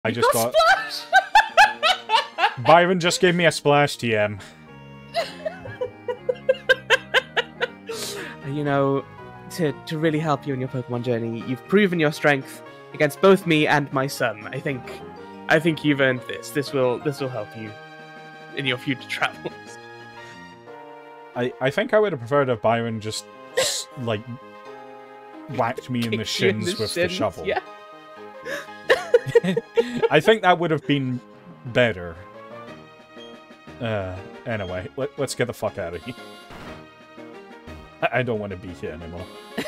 I just got... Byron just gave me a splash TM. You know, to really help you in your Pokemon journey, you've proven your strength against both me and my son. I think you've earned this. This will help you in your future travels. I think I would have preferred if Byron just, like, whacked me in the shins with the shovel. Yeah. I think that would have been better. Anyway, let's get the fuck out of here. I don't want to be here anymore.